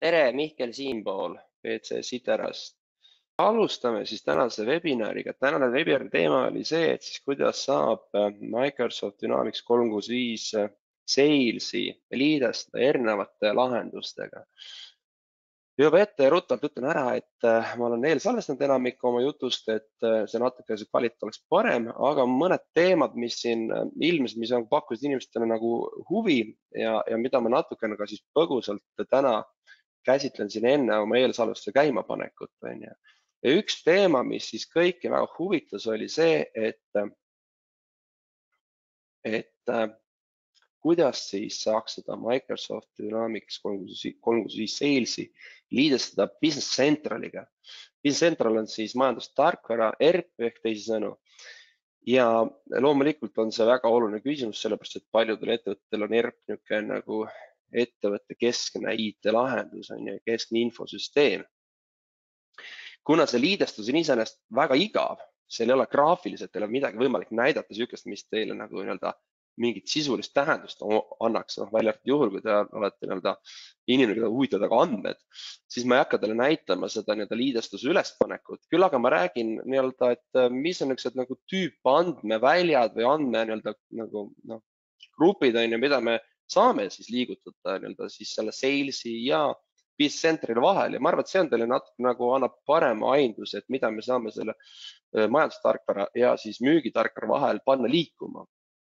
tere, Mihkel siinpool PC Siterast. Alustame siis tänase webinariga. Tänane webinari teema oli see, et siis kuidas saab Microsoft Dynamics 365 Salesi liidestada erinevate lahendustega. Juba ette ruttalt ütlen ära, et ma olen eelsalvestanud enamikku oma jutust, et see natuke see kvaliteet oleks parem, aga mõned teemad, mis siin ilmselt, mis pakkusid inimestele nagu huvi ja mida ma natukene ka siis põgusalt täna käsitlen siin enne oma eelsalvestuse käimapanekut. Ja üks teema, mis siis kõiki väga huvitas, oli see, et kuidas siis saaks seda Microsoft Dynamics 365 Salesi liidestada Business Centraliga. Business Central on siis majandustarkvara, ERP ehk teisisõnu. Ja loomulikult on see väga oluline küsimus, sellepärast et paljudel ettevõtetel on ERP niisugune nagu ettevõtte keskne IT-lahendus ja keskne infosüsteem. Kuna see liidestus on iseenesest väga igav, seal ei ole graafiliselt, ei ole midagi võimalik näidata niisugust, mis teile nagu mingit sisulist tähendust annaks, välja arvatud juhul, kui te olete inimene, keda huvitavad aga andmed, siis ma ei hakka teile näitama seda liidestuse ülespanekut. Küll aga ma räägin, et mis on niisugused nagu tüüpandmeväljad või andme grupid, mida me saame siis liigutada siis selle Salesi ja Business Centrali vahel. Ja ma arvan, et see on teile natuke nagu annab parema ainduse, et mida me saame selle majandustarkvara ja siis müügitarkvara vahel panna liikuma.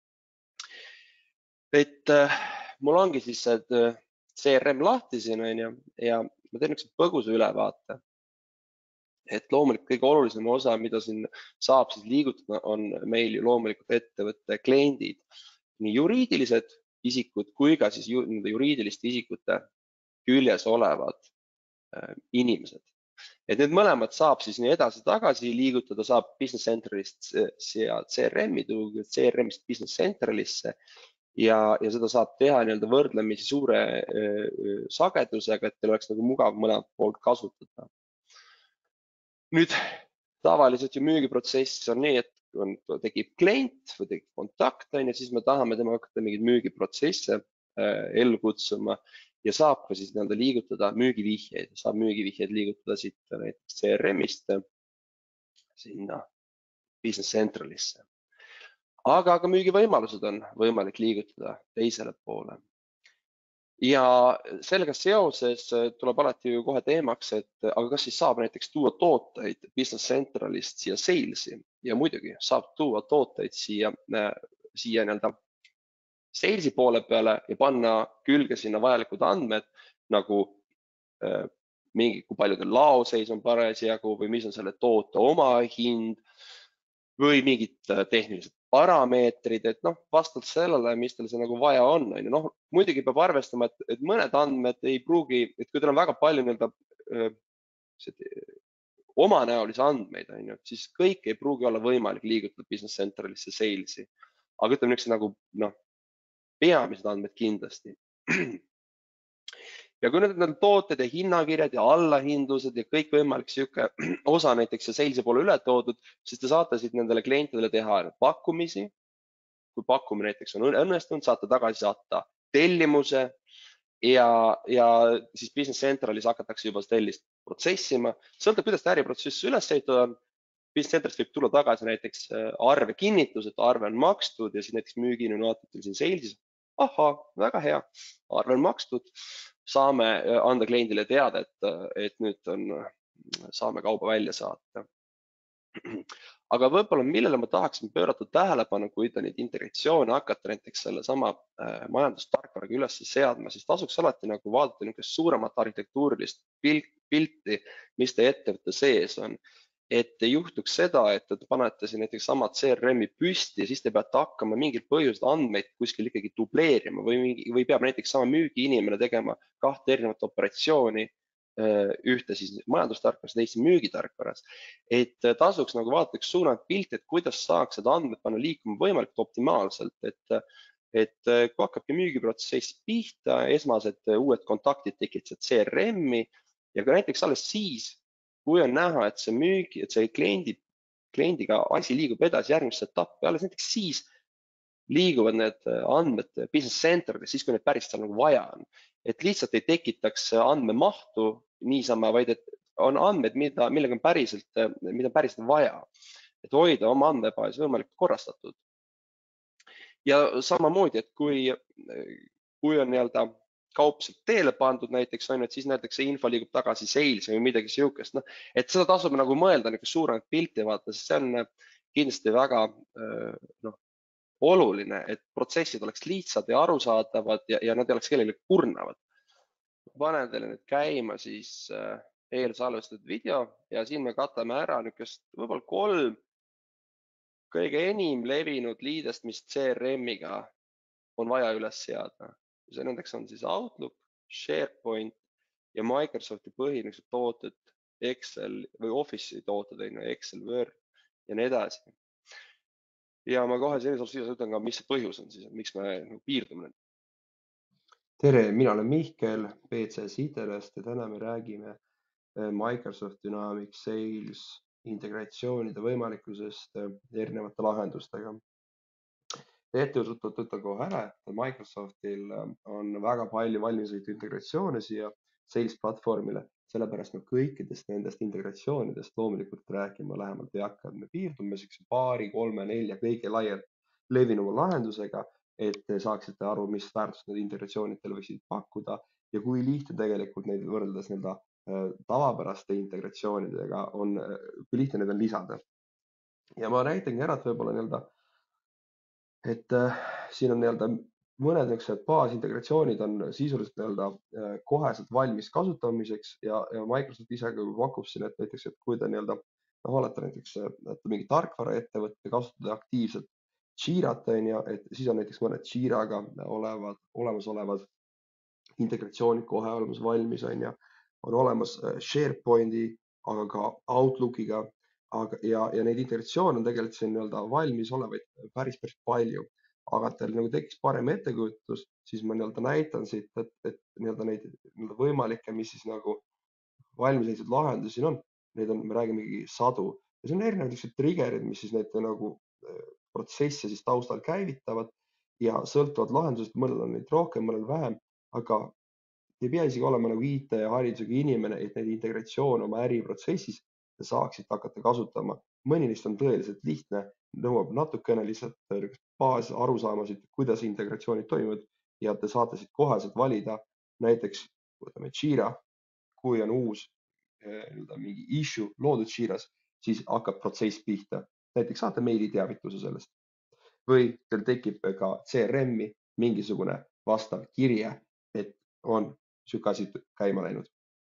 Et mul ongi siis see CRM lahti siin ja ma teen üks põgusa ülevaate. Et loomulikult kõige olulisem osa, mida siin saab siis liigutada, on meil ju loomulikult ettevõtte kliendid, nii juriidilised isikud kui ka siis juriidiliste isikute küljes olevad inimesed. Et need mõlemad saab siis nii edasi-tagasi liigutada, saab Business Centralist ja CRM-i tuua, CRM-ist Business Centralisse. Ja seda saab teha võrdlemisi suure sagedusega, et teil oleks nagu mugav mõlemad poolt kasutada. Nüüd tavaliselt ju müügiprotsess on nii, et kui tekib klient või tekib kontakt, siis me tahame tema hakata mingeid müügiprotsesse ellu kutsuma ja saab ka siis liigutada müügivihjeid. Saab müügivihjeid liigutada siit näiteks CRM-ist sinna Business Centralisse. Aga ka müügivõimalused on võimalik liigutada teisele poole. Ja sellega seoses tuleb alati ju kohe teemaks, et aga kas siis saab näiteks tuua tooteid Business Centralist siia Salesi ja muidugi saab tuua tooteid siia Salesi poole peale ja panna külge sinna vajalikud andmed nagu kui palju teil laoseis on parasjagu või mis on selle toote omahind või mingid tehnilised parameetrid, et vastavalt sellele, mis teil see nagu vaja on. Muidugi peab arvestama, et mõned andmed ei pruugi, et kui teil on väga palju omanäolisi andmeid, siis kõik ei pruugi olla võimalik liigutada Business Centralisse Salesi. Aga ütleme niisugused peamised andmed kindlasti. Ja kui need tooted ja hinnakirjad ja allahindlused ja kõik võimalik sihuke osa näiteks Salesi poole üle toodud, siis te saate siit nendele klientidele teha pakkumisi. Kui pakkumine näiteks on õnnestunud, saate tagasi saata tellimuse ja siis Business Centralis hakatakse juba tellist protsessima. Sõltub, kuidas äriprotsess üles ehitada on. Business Centralis võib tulla tagasi näiteks arve kinnitus, et arve on makstud ja siis näiteks müüginu vaatate siin Salesis. Aha, väga hea, arve on makstud. Saame anda kliendile teada, et nüüd saame kauba välja saata. Aga võib-olla millele ma tahaksin pöörata tähelepanu, kui te neid integratsioone hakata näiteks selle sama majandustarkvaraga üles seadma, siis tasuks alati nagu vaadata niisugust suuremat arhitektuurilist pilti, mis teie ettevõtte sees on. Et ei juhtuks seda, et te panete siin näiteks sama CRM-i püsti ja siis te peate hakkama mingil põhjusel andmeid kuskil ikkagi dubleerima või peab näiteks sama müügiinimene tegema kahte erinevat operatsiooni, ühte siis majandustarkvaras, teist müügitarkvaras. Et tasuks nagu vaadata üks suurem pilt, et kuidas saaks seda andmed panna liikuma võimalikult optimaalselt, et kui hakkabki müügiprotsess pihta, esmased uued kontaktid tekitavad CRM-i ja ka näiteks alles siis, kui on näha, et see kliendiga asi liigub edasi järgmisse etappi, alles näiteks siis liiguvad need andmed business center'is siis, kui neid päriselt seal nagu vaja on. Et lihtsalt ei tekitaks andmemahtu niisama, vaid et on andmed, millega on mida on päriselt vaja, et hoida oma andmebaas võimalikult korrastatud. Ja samamoodi, et kui on nii-öelda kaup sealt teele pandud näiteks, on ju, et siis näiteks see info liigub tagasi sales'i või midagi sihukest, noh, et seda tasub nagu mõelda niisugust suuremat pilti vaata, sest see on kindlasti väga noh, oluline, et protsessid oleks lihtsad ja arusaadavad ja nad ei oleks kellelegi kurnavad. Panen teile nüüd käima siis eelsalvestatud video ja siin me katame ära niisugust võib-olla 3 kõige enim levinud liidestamist CRM-iga on vaja üles seada. See nendeks on siis Outlook, SharePoint ja Microsofti põhilised tooted, Excel või Office'i tooted, Excel, Word ja nii edasi. Ja ma kohe selles osas ütlen ka, mis see põhjus on siis, miks me piirdume. Tere, mina olen Mihkel BCS IT-st ja täna me räägime Microsoft Dynamics Sales integratsioonide võimalikkusest erinevate lahendustega. Ettevõtjad ütlen kohe ära, et Microsoftil on väga palju valmiseid integratsioone siia Sales platvormile, sellepärast me kõikidest nendest integratsioonidest loomulikult rääkima lähemalt ei hakka. Me piirdume 2, 3, 4 kõige laialt levinuma lahendusega, et te saaksite aru, mis väärtust need integratsioonid teile võiksid pakkuda ja kui lihtne tegelikult neid võrreldes tavapäraste integratsioonidega on, kui lihtne need on lisada. Ja ma näitangi ära, et võib-olla et siin on mõned niisugused baasintegratsioonid on sisuliselt koheselt valmis kasutamiseks ja Microsoft ise pakub siin, et näiteks, et kui te olete näiteks mingi tarkvaraettevõtte, kasutada aktiivselt Jirat, et siis on näiteks mõned Jiraga olemasolevad integratsioonid kohe olemas valmis, on olemas SharePointi, aga ka Outlookiga. Ja neid integratsioone on tegelikult siin valmis olevaid päris palju, aga et teil tekiks parem ettekujutus, siis ma näitan siit, et neid võimalikke, mis siis valmiseiseid lahendusi on, me räägimegi sadu ja see on erinevad triggerid, mis siis neid protsesse siis taustal käivitavad ja sõltuvad lahendusest, mõnel on neid rohkem, mõnel vähem, aga ei pea isegi olema IT haridusega inimene, et neid integratsioone oma äriprotsessis saaksid hakata kasutama. Mõni neist on tõeliselt lihtne, nõuab natukene lihtsalt baas arusaamasid, kuidas integratsioonid toimuvad ja te saate siit koheselt valida. Näiteks võtame Jira, kui on uus mingi issue loodud Jiras, siis hakkab protsess pihta. Näiteks saate meili teavituse sellest või teil tekib ka CRM-i mingisugune vastav kirje, et on sihuke asi käima läinud.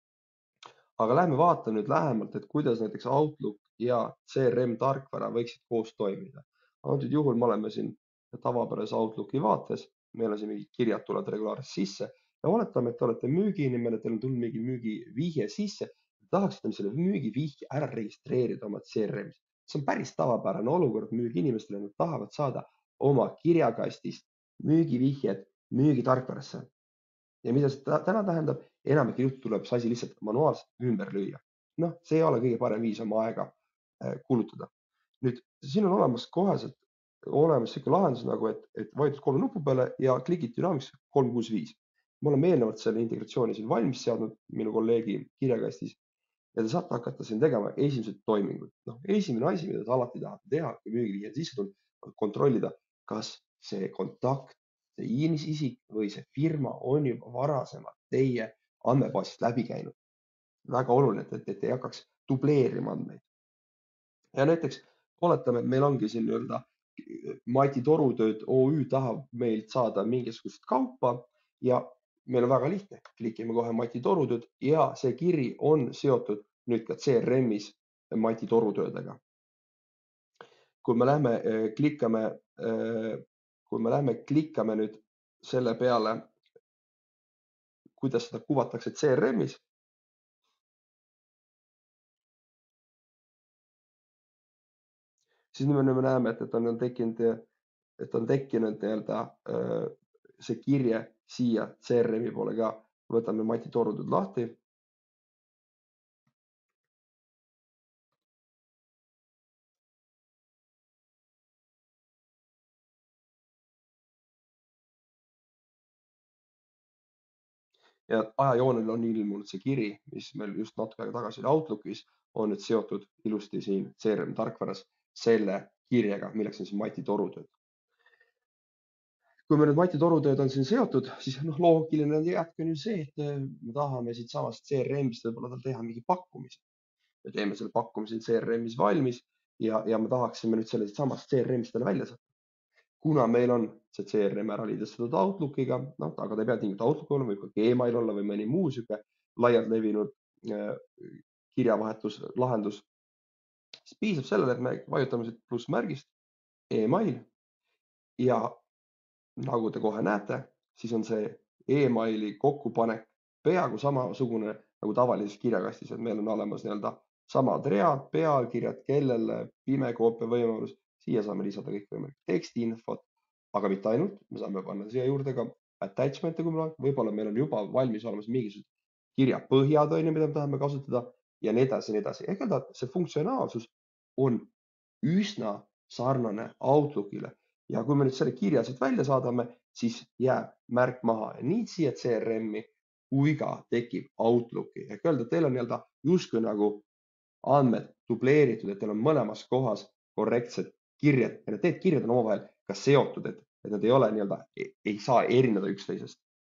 Aga lähme vaatame nüüd lähemalt, et kuidas näiteks Outlook ja CRM tarkvara võiksid koos toimida. Antud juhul me oleme siin tavapärase Outlooki vaates, meil on siin mingid kirjad tulevad regulaarselt sisse ja oletame, et te olete müügiinimene, teil on tulnud mingi müügivihje sisse, tahaksite selle müügivihje ära registreerida oma CRM-is. See on päris tavapärane olukord müügiinimestele, nad tahavad saada oma kirjakastist müügivihjed müügitarkvarasse. Ja mida see täna tähendab, enamik juht tuleb see asi lihtsalt manuaalselt ümber lüüa. Noh, see ei ole kõige parem viis oma aega kulutada. Nüüd, siin on olemas koheselt selline lahendus nagu, et vajutad 3 nupu peale ja klikid Dynamics 365. Me oleme eelnevalt selle integratsiooni siin valmis seadnud minu kolleegi kirjakastis ja te saate hakata siin tegema esimesed toimingud. Esimene asi, mida te alati tahate teha, kui müügivihje sisse tuleb, kontrollida, kas see kontakt, see isik või see firma on juba varasemalt teie andmebaasist läbi käinud. Väga oluline, et ei hakkaks dubleerima andmeid. Ja näiteks oletame, et meil ongi siin Mati Torutööd OÜ tahab meilt saada mingisugust kaupa ja meil on väga lihtne. Klikime kohe Mati Torutööd ja see kiri on seotud nüüd ka CRM-is Mati Torutöödega. Kui me lähme klikkame nüüd selle peale, kuidas seda kuvatakse CRM-is, siis me näeme, et on tekkinud see kirje siia CRM-i poole ka. Võtame Mati Torutööd lahti. ja ajajoonel on ilmunud see kiri, mis meil just natuke aega tagasi oli Outlookis, on nüüd seotud ilusti siin CRM tarkvaras selle kirjega, milleks on siis Mati torutööd. Kui meil need Mati torutööd on siin seotud, siis loogiline jätk on ju see, et me tahame siitsamast CRM-ist võib-olla tal teha mingi pakkumise. Me teeme selle pakkumise CRM-is valmis ja me tahaksime nüüd selle samast CRM-ist talle välja saada. Kuna meil on see CRM ära liidestatud Outlookiga, aga ta ei pea tingimata Outlook olema, võib ka Gmail olla või mõni muu sihuke laialt levinud kirjavahetuslahendus, siis piisab sellele, et me vajutame siit plussmärgist email ja nagu te kohe näete, siis on see emaili kokkupanek peaaegu samasugune nagu tavalises kirjakastis, et meil on olemas nii-öelda samad read, pealkirjad, kellele, pimekoopia võimalus, siia saame lisada kõikvõimalik tekstiinfot, aga mitte ainult, me saame panna siia juurde ka attachment'e, kui võib-olla meil on juba valmis olemas mingisugused kirjapõhjad, mida me tahame kasutada ja nii edasi ja nii edasi. Ehk öelda, see funktsionaalsus on üsna sarnane Outlookile ja kui me nüüd selle kirja siit välja saadame, siis jääb märk maha nii siia CRM-i kui ka tekib Outlooki. Ehk öelda, et teil on nii-öelda justkui nagu andmed dubleeritud, et teil on mõlemas kohas korrektsed kirjad ja need kirjad on omavahel ka seotud, et nad ei ole nii-öelda, ei saa erineda üksteisest.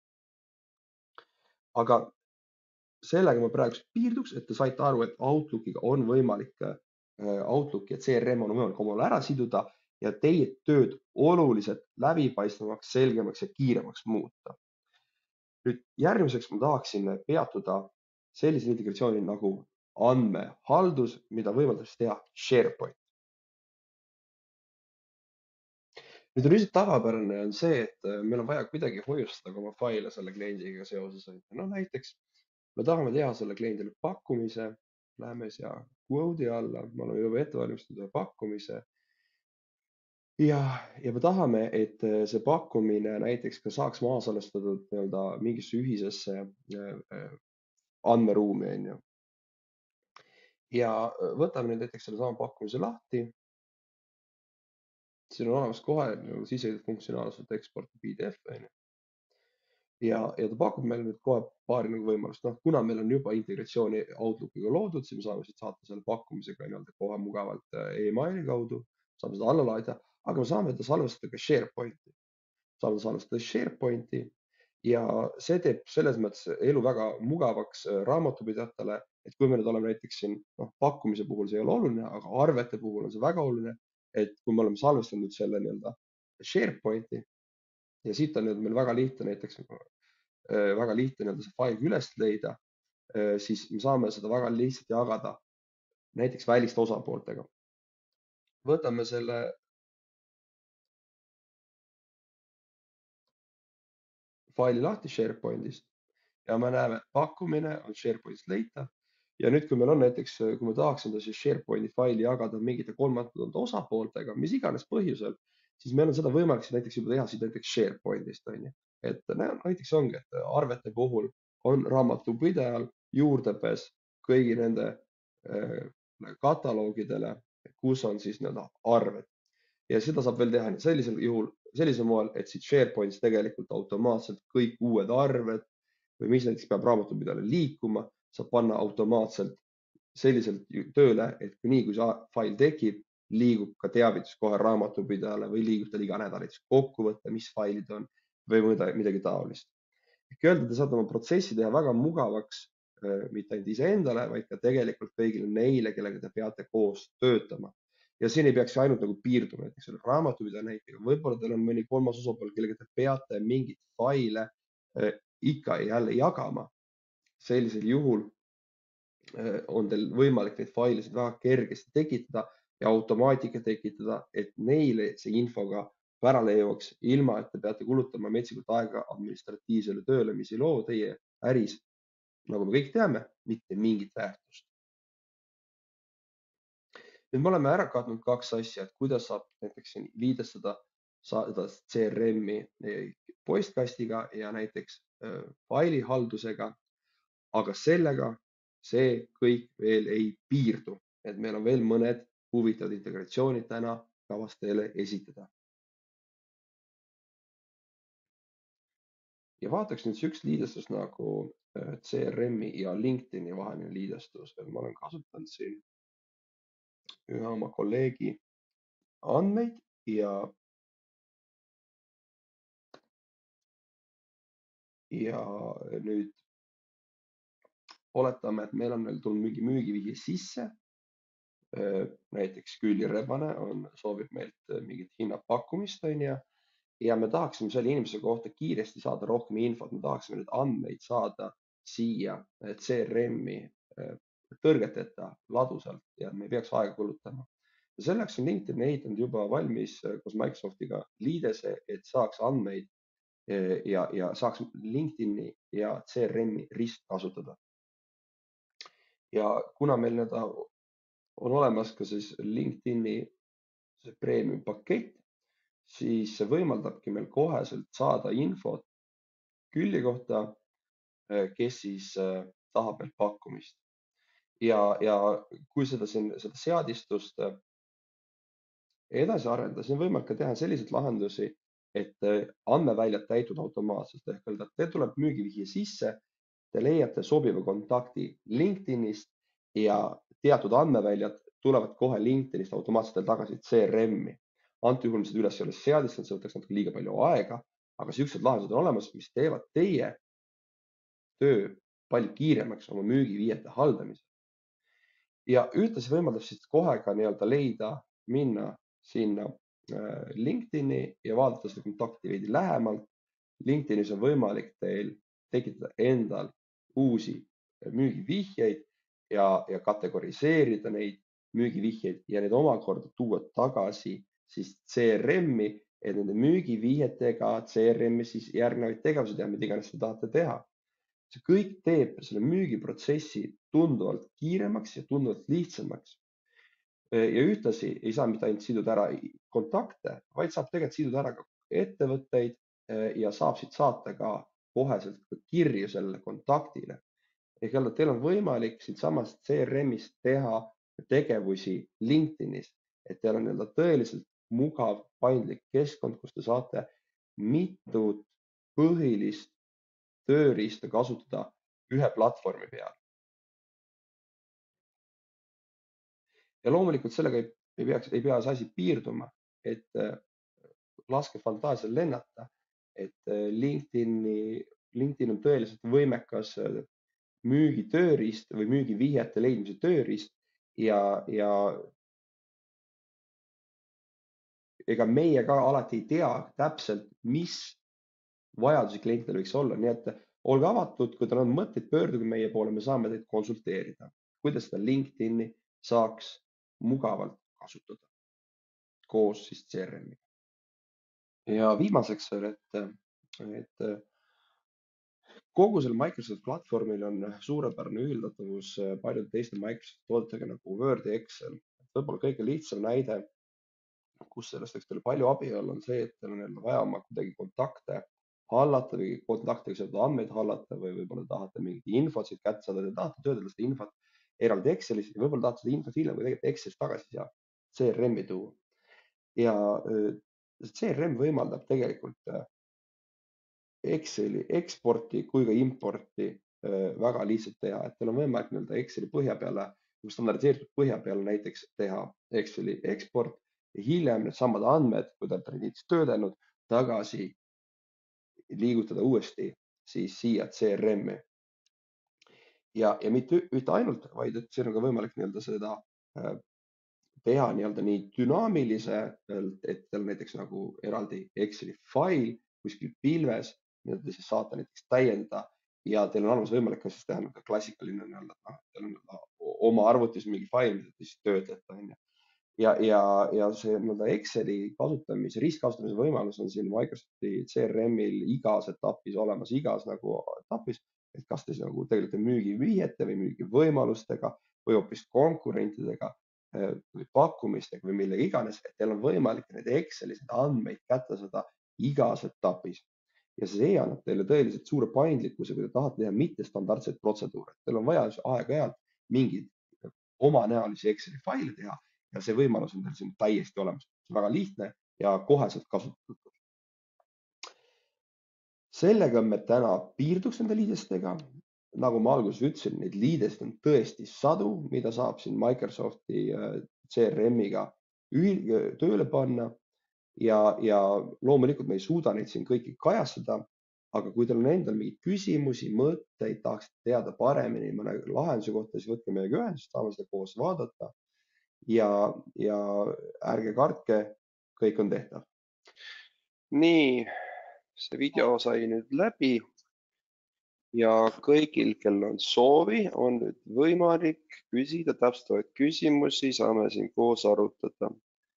Aga sellega ma praegu piirduks, et te saite aru, et Outlookiga on võimalik, Outlook ja CRM on võimalik omavahel ära siduda ja teie tööd oluliselt läbipaistvamaks, selgemaks ja kiiremaks muuta. Nüüd järgmiseks ma tahaksin peatuda sellise integratsiooni nagu andmehaldus, mida võimaldab teha SharePoint. Nüüd on üldiselt tavapärane on see, et meil on vaja kuidagi hoiustada oma faile selle kliendiga seoses. Näiteks me tahame teha selle kliendile pakkumise, läheme siia quote'i alla, me oleme juba ette valmistatud pakkumise. Ja me tahame, et see pakkumine näiteks ka saaks maha salvestatud nii-öelda mingisse ühisesse andmeruumi, on ju. Ja võtame nüüd näiteks selle sama pakkumise lahti. Siin on olemas kohe sisseedid funktsionaalselt eksport PDF, on ju. Ja ta pakub meile nüüd kohe paari võimalust. Kuna meil on juba integratsiooni Outlookiga loodud, siis me saame siit saata selle pakkumisega nii-öelda kohe mugavalt emaili kaudu, saame seda alla laadida, aga me saame ta salvestada ka SharePointi. Saame salvestada SharePointi ja see teeb selles mõttes elu väga mugavaks raamatupidajatele, et kui me nüüd oleme näiteks siin, pakkumise puhul see ei ole oluline, aga arvete puhul on see väga oluline, et kui me oleme salvestanud selle nii-öelda SharePointi ja siit on meil väga lihtne näiteks see fail üles leida, siis me saame seda väga lihtsalt jagada näiteks väliste osapooltega. Võtame selle faili lahti SharePointist ja me näeme, et pakkumine on SharePointist leitav. Ja nüüd, kui meil on näiteks, kui me tahaksime siis SharePointi faili jagada mingite kolmandate osapooltega, mis iganes põhjusel, siis meil on seda võimalik näiteks juba teha siit näiteks SharePointist, on ju. Et näiteks ongi, et arvete puhul on raamatupidajal juurdepääs kõigi nende kataloogidele, kus on siis nii-öelda arved. Ja seda saab veel teha sellisel moel, et siit SharePointis tegelikult automaatselt kõik uued arved või mis näiteks peab raamatupidajale liikuma, saab panna automaatselt selliselt tööle, et nii kui see fail tekib, liigub ka teavitus kohe raamatupidajale või liigub tal iga nädal kokkuvõte, mis failid on või midagi taolist. Ehk öelda, te saate oma protsessi teha väga mugavaks, mitte ainult iseendale, vaid ka tegelikult kõigile neile, kellega te peate koos töötama. Ja siin ei peaks ainult nagu piirduma näiteks selle raamatupidaja näitega, võib-olla teil on mõni kolmas osapool, kellega te peate mingit faile ikka jälle jagama. Sellisel juhul on teil võimalik neid failesid väga kergesti tekitada ja automaatika tekitada, et neile see info ka pärale jõuaks, ilma et te peate kulutama metsikult aega administratiivsele tööle, mis ei loo teie äris, nagu me kõik teame, mitte mingit väärtust. Nüüd me oleme ära katnud kaks asja, et kuidas saab näiteks liidestada saada CRM-i postkastiga ja näiteks failihaldusega, aga sellega see kõik veel ei piirdu, et meil on veel mõned huvitavad integratsioonid täna kavas teile esitada. ja vaataks nüüd üks liidestus nagu CRM-i ja LinkedIni vaheline liidestus. Ma olen kasutanud siin ühe oma kolleegi andmeid ja nüüd oletame, et meil on veel tulnud mingi müügivihje sisse. Näiteks Külli Rebane soovib meilt mingit hinnapakkumist, on ju, ja me tahaksime selle inimese kohta kiiresti saada rohkem infot, me tahaksime neid andmeid saada siia CRM-i tõrgeteta ladusalt ja me ei peaks aega kulutama. Ja selleks on LinkedIn ehitanud juba valmis koos Microsoftiga liidese, et saaks andmeid ja saaks LinkedIni ja CRM-i ristkasutada. Ja kuna meil on olemas ka siis LinkedIni premium pakett, siis see võimaldabki meil koheselt saada infot Külli kohta, kes siis tahab meilt pakkumist. Ja kui seda seadistust edasi arendada, siis on võimalik ka teha selliseid lahendusi, et andmeväljad täituvad automaatselt ehk öelda, et teil tuleb müügivihje sisse, te leiate sobiva kontakti LinkedInist ja teatud andmeväljad tulevad kohe LinkedInist automaatselt teil tagasi CRM-i. Antud juhul me seda üles ei ole seadistanud, see võtaks natuke liiga palju aega, aga siuksed lahendused on olemas, mis teevad teie töö palju kiiremaks oma müügivihjete haldamisel. Ja ühtlasi võimaldab siis kohe ka nii-öelda leida, minna sinna LinkedIni ja vaadata seda kontakti veidi lähemalt. LinkedInis on võimalik teil tekitada endal uusi müügivihjeid ja kategoriseerida neid müügivihjeid ja need omakorda tuua tagasi siis CRM-i, et nende müügivihjetega CRM-i siis järgnevaid tegevusi teha, mida iganes te tahate teha. See kõik teeb selle müügiprotsessi tunduvalt kiiremaks ja tunduvalt lihtsamaks. Ja ühtlasi ei saa mitte ainult siduda ära kontakte, vaid saab tegelikult siduda ära ka ettevõtteid ja saab siit saata ka koheselt kirju sellele kontaktile. Ehk jälle, teil on võimalik siitsamast CRM-ist teha tegevusi LinkedInis, et teil on tõeliselt mugav, paindlik keskkond, kus te saate mitut põhilist tööriista kasutada ühe platvormi peal. Ja loomulikult sellega ei pea see asi piirduma, et laske fantaasial lennata, et LinkedIn on tõeliselt võimekas müügitööriist või müügivihjete leidmise tööriist ja ega meie ka alati ei tea täpselt, mis vajadusi klientidel võiks olla, nii et olge avatud, kui teil on mõtteid, pöörduge meie poole, me saame teid konsulteerida, kuidas seda LinkedIni saaks mugavalt kasutada koos siis CRM-iga. Ja viimaseks veel, et kogu selle Microsoft platvormil on suurepärane ühildatavus paljude teiste Microsoft toodetega nagu Word ja Excel. Võib-olla kõige lihtsam näide, kus sellest võiks teile palju abi olla, on see, et teil on vaja oma kuidagi kontakte hallata või kontaktidega seotud andmeid hallata või võib-olla tahate mingit infot siit kätte saada, te tahate töödelda seda infot eraldi Excelis ja võib-olla tahate seda infot hiljem tegelikult Excelis tagasi siia CRM-i tuua. Ja CRM võimaldab tegelikult Exceli eksporti kui ka importi väga lihtsalt teha, et teil on võimalik nii-öelda Exceli põhja peale, standardiseeritud põhja peale näiteks teha Exceli eksport ja hiljem needsamad andmed, kui te olete neid töödelnud, tagasi liigutada uuesti siis siia CRM-i. Ja mitte ainult, vaid et siin on ka võimalik nii-öelda seda teha nii-öelda nii dünaamiliselt, et teil näiteks nagu eraldi Exceli fail kuskil pilves, mida te siis saate näiteks täiendada ja teil on olemas võimalik ka siis teha klassikaline nii-öelda, teil on oma arvutis mingi fail, mida te siis töötlete, on ju. Ja see nii-öelda Exceli kasutamise, ristkasutamise võimalus on siin Microsofti CRM-il igas etapis olemas, igas nagu etapis, et kas te siis nagu tegelete müügivihjete või müügivõimalustega või hoopis konkurentidega või pakkumistega või millega iganes, et teil on võimalik need Excelis andmeid kätte saada igas etapis. Ja see annab teile tõeliselt suure paindlikkuse, kui te tahate teha mittestandardseid protseduure. Teil on vaja aeg-ajalt mingeid omanäolisi Exceli faile teha ja see võimalus on teil siin täiesti olemas. See on väga lihtne ja koheselt kasutatud. sellega me täna piirduks nende liidestega. Nagu ma alguses ütlesin, neid liidest on tõesti sadu, mida saab siin Microsofti CRM-iga tööle panna ja loomulikult me ei suuda neid siin kõiki kajastada, aga kui teil on endal mingeid küsimusi, mõtteid, tahaksite teada paremini mõne lahenduse kohta, siis võtke meiega ühendust, saame seda koos vaadata ja ärge kartke, kõik on tehtav. Nii, see video sai nüüd läbi ja kõigil, kel on soovi, on nüüd võimalik küsida täpsustavaid küsimusi, saame siin koos arutada.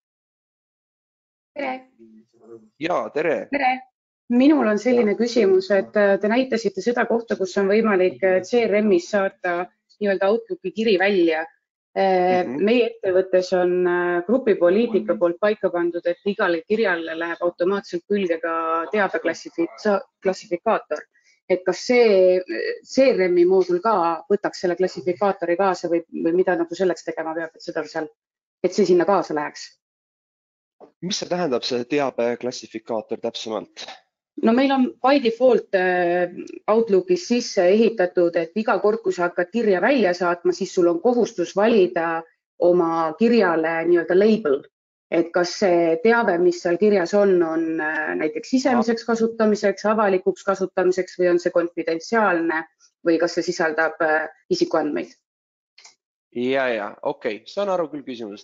Tere! Ja, tere! Tere! Minul on selline küsimus, et te näitasite seda kohta, kus on võimalik CRM-is saata nii-öelda Outlooki kiri välja. Meie ettevõttes on grupipoliitika poolt paika pandud, et igale kirjale läheb automaatselt külge ka teabeklassifikaator. Et kas see CRM-i moodul ka võtaks selle klassifikaatori kaasa või mida nagu selleks tegema peab, et see sinna kaasa läheks? Mis see tähendab, see teabeklassifikaator täpsemalt? No meil on by default Outlookis sisse ehitatud, et iga kord, kui sa hakkad kirja välja saatma, siis sul on kohustus valida oma kirjale nii-öelda label. Et kas see teave, mis seal kirjas on näiteks sisemiseks kasutamiseks, avalikuks kasutamiseks või on see konfidentsiaalne või kas see sisaldab isikuandmeid? Ja, okei, saan aru küll küsimusest.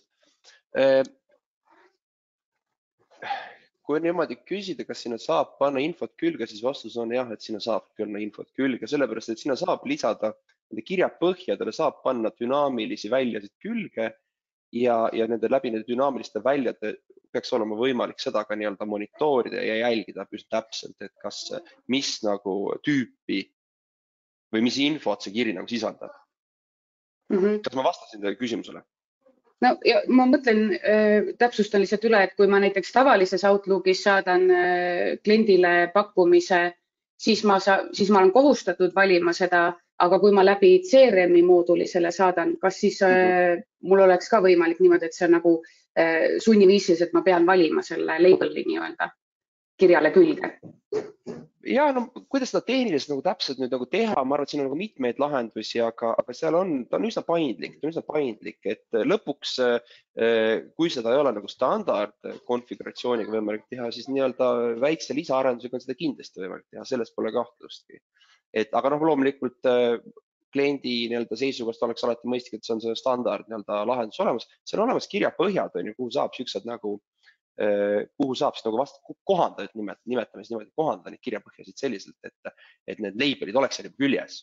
Kui niimoodi küsida, kas sinna saab panna infot külge, siis vastus on jah, et sinna saab panna infot külge, sellepärast et sinna saab lisada nende kirja põhjadele, saab panna dünaamilisi väljasid külge ja läbi nende dünaamiliste väljade peaks olema võimalik seda ka nii-öelda monitoorida ja jälgida täpselt, et mis nagu tüüpi või mis infot see kiri nagu sisaldab. Kas ma vastasin teile küsimusele? No, ja ma mõtlen, täpsustan lihtsalt üle, et kui ma näiteks tavalises Outlookis saadan kliendile pakkumise, siis ma olen kohustatud valima seda, aga kui ma läbi CRM-i mooduli selle saadan, kas siis mul oleks ka võimalik niimoodi, et see on nagu sunniviisiliselt, ma pean valima selle label'i nii-öelda kirjale külge? Ja, no kuidas seda tehniliselt nagu täpselt nüüd nagu teha, ma arvan, et siin on nagu mitmeid lahendusi, aga seal ta on üsna paindlik, et lõpuks, kui seda ei ole nagu standard konfiguratsiooniga võimalik teha, siis nii-öelda väikse lisaarendusega on seda kindlasti võimalik teha, sellest pole kahtlustki. Aga loomulikult kliendi nii-öelda seisukohast oleks alati mõistlik, et see on see standard nii-öelda lahendus olemas. See on olemas kirjapõhjad, kuhu saab siuksed nagu kuhu saab nagu vastu kohandada, nimetame siis niimoodi, kohandada neid kirjapõhjasid selliselt, et need labelid oleks seal juba küljes.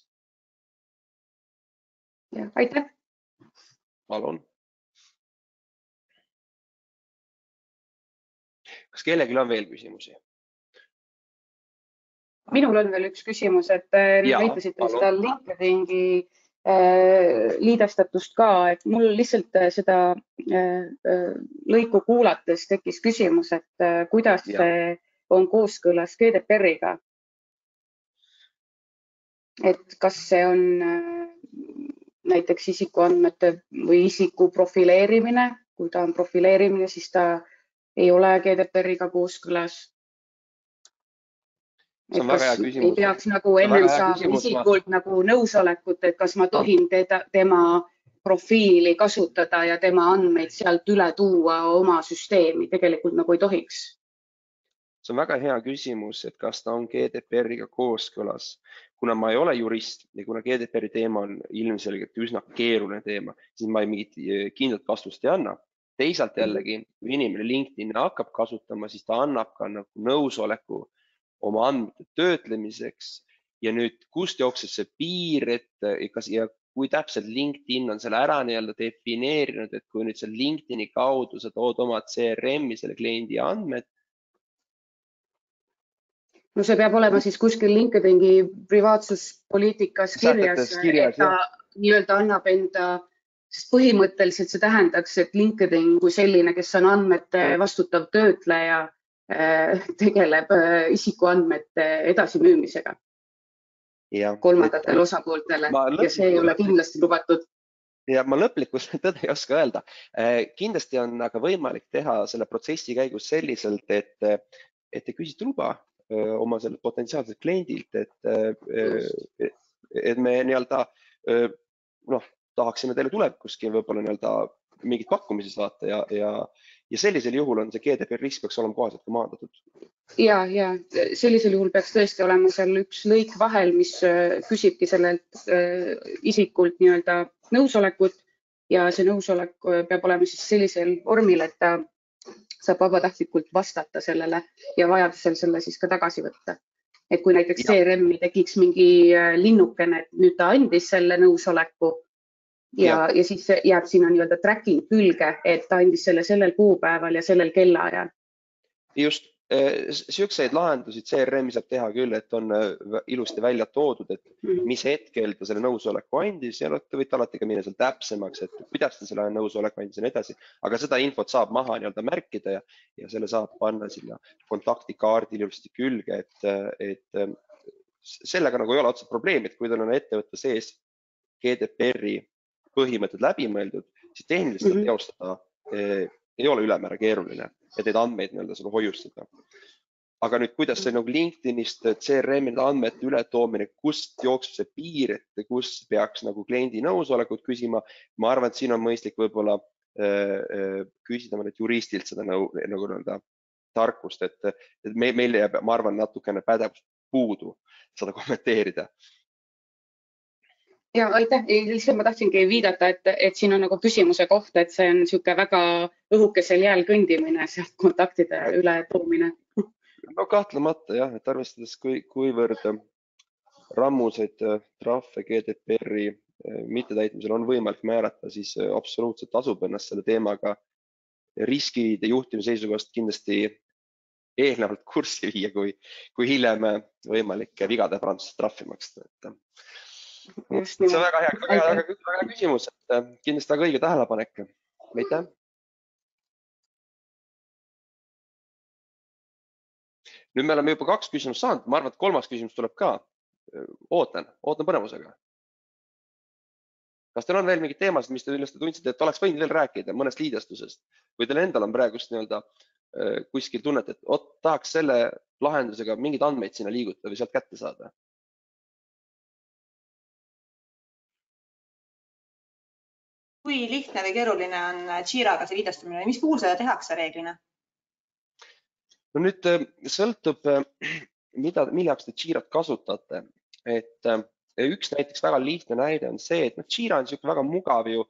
Ja, aitäh! Palun! Kas kellelgi on veel küsimusi? Minul on veel üks küsimus, et näitasite seda LinkedIni liidestatust ka, et mul lihtsalt seda lõiku kuulates tekkis küsimus, et kuidas see on kooskõlas GDPR-iga. Et kas see on näiteks isikuandmete või isiku profileerimine, kui ta on profileerimine, siis ta ei ole GDPR-iga kooskõlas. Et kas ei peaks nagu enne saama isikult nagu nõusolekut, et kas ma tohin tema profiili kasutada ja tema andmeid sealt üle tuua oma süsteemi, tegelikult nagu ei tohiks. See on väga hea küsimus, et kas ta on GDPR-iga kooskõlas. Kuna ma ei ole jurist ja kuna GDPR-i teema on ilmselgelt üsna keeruline teema, siis ma mingit kindlat vastust ei anna. Teisalt jällegi, kui inimene LinkedIn hakkab kasutama, siis ta annab ka nagu nõusoleku oma andmete töötlemiseks ja nüüd kust jookseb see piir, ja kui täpselt LinkedIn on selle ära nii-öelda defineerinud, et kui nüüd seal LinkedIni kaudu sa tood oma CRM-i selle kliendi andmed. No see peab olema siis kuskil LinkedIni privaatsuspoliitikas kirjas, et ta nii-öelda annab enda, sest põhimõtteliselt see tähendaks, et LinkedIn kui selline, kes on andmete vastutav töötleja, tegeleb isikuandmete edasimüümisega kolmandatele osapooltele ja see ei ole kindlasti lubatud. Ja ma lõplikult tõde ei oska öelda. Kindlasti on aga võimalik teha selle protsessi käigus selliselt, et te küsite luba oma selle potentsiaalselt kliendilt, et me nii-öelda tahaksime teile tulevikuski võib-olla nii-öelda mingid pakkumisi saata ja sellisel juhul on see GDPR risk peaks olema kohaselt ka maandatud. Ja sellisel juhul peaks tõesti olema seal üks lõik vahel, mis küsibki sellelt isikult nii-öelda nõusolekut ja see nõusolek peab olema siis sellisel vormil, et ta saab vabatahtlikult vastata sellele ja vajadusel selle siis ka tagasi võtta. Et kui näiteks CRM-i tekiks mingi linnukene, et nüüd ta andis selle nõusoleku ja siis jääb sinna nii-öelda tracking külge, et ta andis selle sellel kuupäeval ja sellel kellaajal. Just, siukseid lahendusi CRM-i saab teha küll, et on ilusti välja toodud, et mis hetkel ta selle nõusoleku andis ja te võite alati ka minna seal täpsemaks, et kuidas ta selle nõusoleku andis ja nii edasi, aga seda infot saab maha nii-öelda märkida ja selle saab panna sinna kontaktikaardil ilusti külge, et sellega nagu ei ole otseselt probleemi, et kui teil on ettevõtte sees GDPR-i põhimõtted läbi mõeldud, siis tehniliselt teostada ei ole ülemäära keeruline, et neid andmeid nii-öelda seda hoiustada. Aga nüüd, kuidas see nagu LinkedInist CRM-ide andmete ületoomine, kust jookseb see piir, et kus peaks nagu kliendi nõusolekut küsima, ma arvan, et siin on mõistlik võib-olla küsida mõned juristilt seda nagu tarkust, et meil jääb, ma arvan, natukene pädevust puudu seda kommenteerida. Ja aitäh, lihtsalt ma tahtsingi viidata, et siin on nagu küsimuse koht, et see on niisugune väga õhukesel jääl kõndimine, sealt kontaktide üle toomine. No kahtlemata jah, et arvestades kuivõrd rammuseid trahve GDPR-i mittetäitmisel on võimalik määrata, siis absoluutselt tasub ennast selle teemaga riskide juhtimise seisukohast kindlasti eelnevalt kurssi viia, kui hiljem võimalik vigade parandusest trahvi maksta. See on väga hea küsimus, et kindlasti väga õige tähelepanek. Aitäh. Nüüd me oleme juba 2 küsimust saanud, ma arvan, et 3. küsimus tuleb ka. Ootan põnevusega. Kas teil on veel mingid teemasid, mis te tundsite, et oleks võinud veel rääkida mõnest liidestusest? Või teil endal on praegust nii-öelda kuskil tunnet, et tahaks selle lahendusega mingid andmeid sinna liigutada või sealt kätte saada? Kui lihtne või keeruline on Jiraga see liidestumine? Mis puhul seda tehakse reeglina? No nüüd sõltub, mille jaoks te Jirat kasutate. Et üks näiteks väga lihtne näide on see, et Jira on niisugune väga mugav ju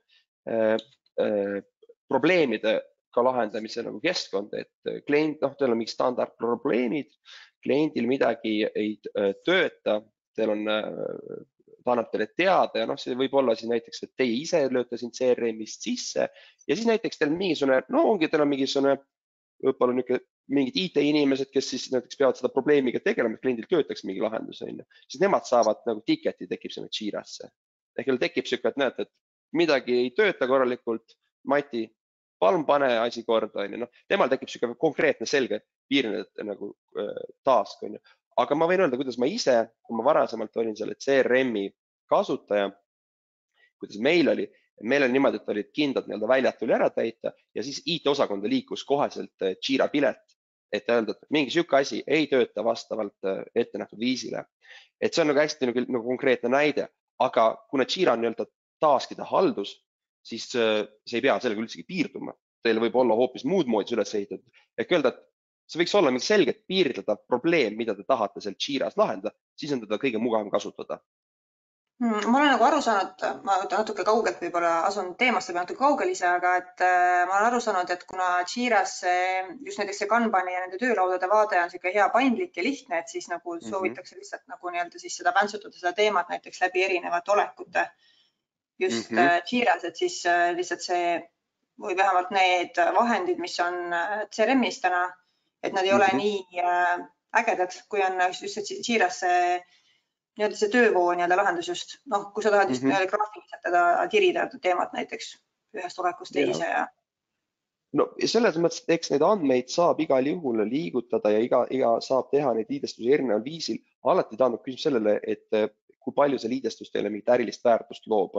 probleemidega lahendamise nagu keskkond, et klient, teil on mingi standardprobleemid, kliendil midagi ei tööta, teil on ta annab teile teada ja see võib olla siis näiteks, et teie ise lööte siin CRM-ist sisse ja siis näiteks teil mingisugune, teil on mingisugune, võib-olla mingid IT-inimesed, kes siis näiteks peavad seda probleemiga tegelema, et kliendil töötaks mingi lahendus, siis nemad saavad nagu tiketi tekib sinna Jirasse. Ehk tekib siuke, et näete, et midagi ei tööta korralikult, Mati, palun pane asi korda, temal tekib siuke konkreetne selge piirne nagu task, aga ma võin öelda, kuidas ma ise, kui ma varasemalt olin selle CRM-i kasutaja, kuidas meil oli niimoodi, et olid kindlad väljad tuli ära täita ja siis IT-osakonda liikus koheselt Jira pilet, et öelda, et mingi siuke asi ei tööta vastavalt ette nähtud viisile. Et see on hästi nagu konkreetne näide, aga kuna Jira on taskide haldus, siis see ei pea sellega üldsegi piirduma. Teil võib olla hoopis muud moodi üles ehitatud. Ehk öelda, et see võiks olla mingi selgelt piiritleda probleem, mida te tahate seal Jiras lahendada, siis on teda kõige mugavam kasutada. Ma olen nagu aru saanud, ma natuke kaugelt võib-olla asun teemast natuke kaugel ise, aga et ma olen aru saanud, et kuna Jiras just näiteks see Kanbani ja nende töölaudade vaade on siuke hea paindlik ja lihtne, et siis nagu soovitakse lihtsalt nagu siis seda päntsutada seda teemat näiteks läbi erinevate olekute just Jiras, et siis lihtsalt see või vähemalt need vahendid, mis on CRM-is täna, et nad ei ole nii ägedad, kui on just Jiras see töövoo lahendus just. Kui sa tahad just graafiliselt teda tirida teemat näiteks ühest olekust teise. No selles mõttes, et eks neid andmeid saab igal juhul liigutada ja iga saab teha neid liidestusi erineval viisil. Alati taandub küsimus sellele, et kui palju see liidestus teile mingit ärilist väärtust loob.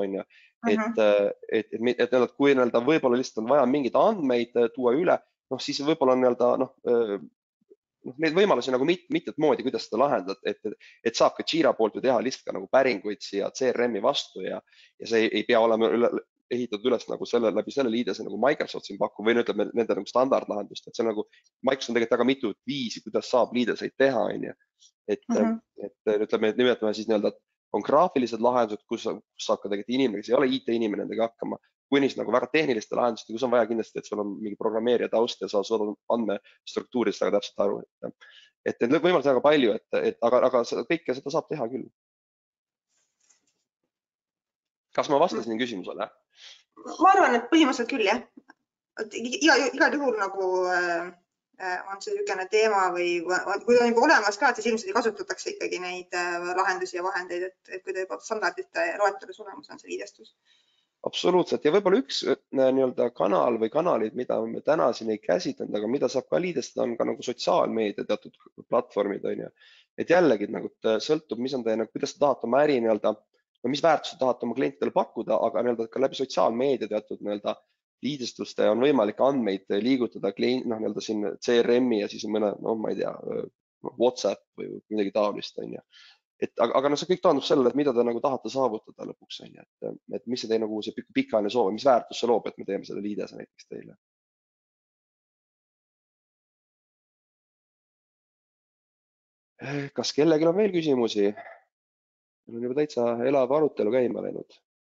Et kui võib-olla lihtsalt on vaja mingeid andmeid tuua üle, siis võib-olla on neid võimalusi nagu mitut moodi, kuidas seda lahendad, et saab ka Jira poolt ju teha lihtsalt ka nagu päringuid siia CRM-i vastu ja see ei pea olema ehitatud üles nagu läbi selle liidese nagu Microsoft siin pakub või ütleme nende nagu standardlahendust, et see on nagu Microsoft on tegelikult väga mitu viisi, kuidas saab liideseid teha, on ju. Et ütleme, nimetame siis nii-öelda on graafilised lahendused, kus saab ka tegelikult inimene, kes ei ole IT-inimene nendega hakkama, kuni siis nagu väga tehniliste lahenduste, kus on vaja kindlasti, et sul on mingi programmeerija taust ja sa suudad andmestruktuuridest väga täpselt aru. Et võimalusi väga palju, aga kõike seda saab teha küll. Kas ma vastasin küsimusele? Ma arvan, et põhimõtteliselt küll, jah. Igal juhul nagu on see niisugune teema või kui on juba olemas ka, siis ilmselt kasutatakse ikkagi neid lahendusi ja vahendeid, et kui ta juba standardite loetelus olemas on see liidestus. Absoluutselt ja võib-olla üks nii-öelda kanal või kanalid, mida me täna siin ei käsitlenud, aga mida saab ka liidestada, on ka nagu sotsiaalmeedia teatud platvormid, on ju. Et jällegi nagu sõltub, mis on teie, kuidas te tahate oma äri nii-öelda, mis väärtused tahate oma klientidele pakkuda, aga nii-öelda ka läbi sotsiaalmeedia teatud nii-öelda liidestuste on võimalik andmeid liigutada nii-öelda siin CRM-i ja siis mõne, ma ei tea, WhatsApp või midagi taolist, on ju. Aga see kõik taandub sellele, et mida te nagu tahate saavutada lõpuks, on ju, et mis see teie nagu see pikaajaline soov, mis väärtus see loob, et me teeme selle liidese näiteks teile. Kas kellelgi on veel küsimusi? Meil on juba täitsa elav arutelu käima läinud.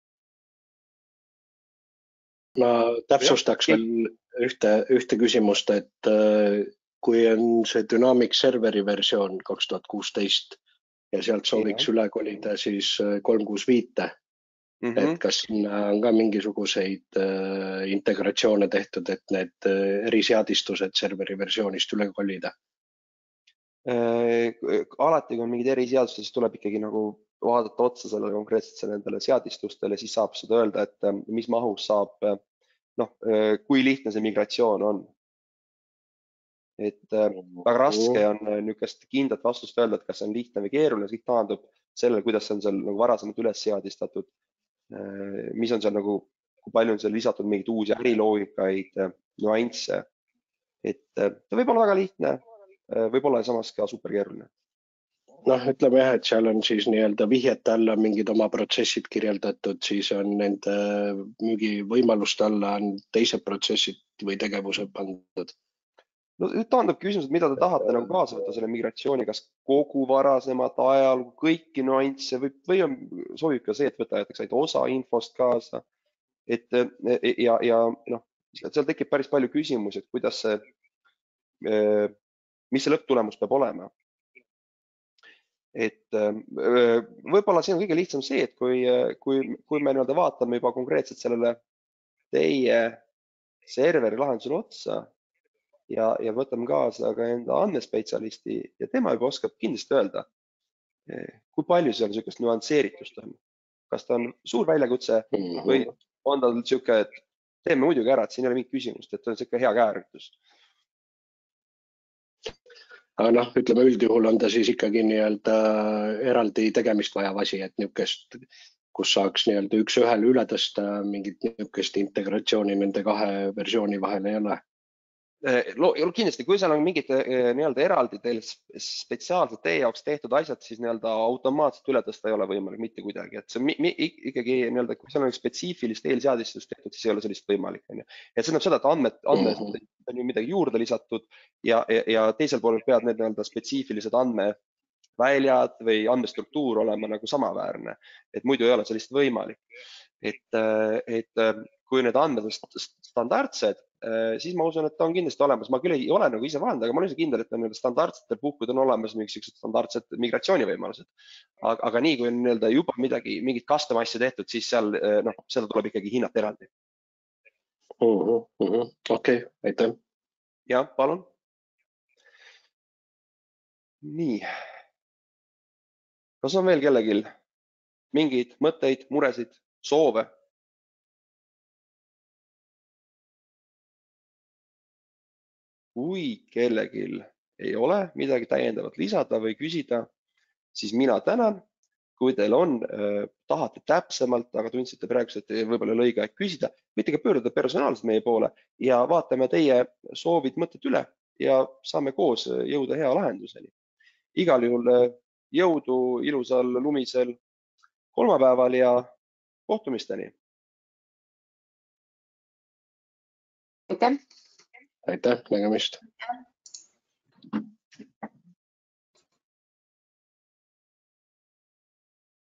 Ma täpsustaks veel ühte küsimust, et kui on see Dynamics serveri versioon 2016 ja sealt sooviks üle kolida siis 365, et kas sinna on ka mingisuguseid integratsioone tehtud, et need eriseadistused serveri versioonist üle kolida? Alati, kui on mingid eriseadused, siis tuleb ikkagi nagu vaadata otsa sellele konkreetselt nendele seadistustele, siis saab seda öelda, et mis mahus saab, kui lihtne see migratsioon on. Et väga raske on niisugust kindlat vastust öelda, et kas see on lihtne või keeruline, see kõik taandub sellele, kuidas on seal nagu varasemalt üles seadistatud, mis on seal nagu, kui palju on seal lisatud mingeid uusi äriloogikaid, nüansse. Et ta võib olla väga lihtne, võib olla samas ka superkeeruline. Ütleme jah, et seal on siis nii-öelda vihjete alla mingid oma protsessid kirjeldatud, siis on nende müügivõimaluste alla on teised protsessid või tegevused pandud. Nüüd taandub küsimus, et mida te tahate nagu kaasa võtta selle migratsiooni, kas kogu varasemat ajal, kõiki nüansse või sobib ka see, et võtatakse ainult osa infost kaasa. Ja seal tekib päris palju küsimusi, et kuidas see, mis see lõpptulemus peab olema. Et võib-olla see on kõige lihtsam see, et kui me nii-öelda vaatame juba konkreetselt sellele teie serveri lahendusele otsa ja võtame kaasa ka enda andmespetsialisti ja tema juba oskab kindlasti öelda, kui palju seal niisugust nüansseeritust on. Kas ta on suur väljakutse või on ta niisugune, et teeme muidugi ära, et siin ei ole mingit küsimust, et on niisugune hea käärütus. Aga ütleme üldjuhul on ta siis ikkagi nii-öelda eraldi tegemist vajav asi, et niisugust, kus saaks nii-öelda üks ühele üle tõsta, mingit niisugust integratsiooni nende kahe versiooni vahel ei ole. Kindlasti, kui seal on mingid nii-öelda eraldi teil spetsiaalselt teie jaoks tehtud asjad, siis nii-öelda automaatselt üle tõsta ei ole võimalik mitte kuidagi. Et see on ikkagi nii-öelda, kui seal on spetsiifilist eelseadistust tehtud, siis ei ole sellist võimalik. Et see tähendab seda, et andmed on ju midagi juurde lisatud ja teisel pool peavad need nii-öelda spetsiifilised andmeväljad või andmestruktuur olema nagu samaväärne. Et muidu ei ole sellist võimalik. Et kui need andmed on standardsed, siis ma usun, et ta on kindlasti olemas. Ma küll ei ole nagu ise vahendanud, aga ma olen ise kindel, et standardsetel puhkudel on olemas mingisugused standardsed migratsioonivõimalused. Aga nii, kui on juba mingit custom asja tehtud, siis seal seda tuleb ikkagi hinnata eraldi. Okei, aitäh. Jah, palun. Nii. Kas on veel kellelgi mingeid mõtteid, muresid, soove? Kui kellegil ei ole midagi täiendavat lisada või küsida, siis mina tänan. Kui teil on, tahate täpsemalt, aga tundsite praegu, et võib-olla õige aeg küsida, võite ka pöörduda personaalselt meie poole ja vaatame teie soovid, mõtted üle ja saame koos jõuda hea lahenduseni. Igal juhul jõudu ilusal lumisel kolmapäeval ja kohtumisteni. Aitäh! Aitäh, nägemist!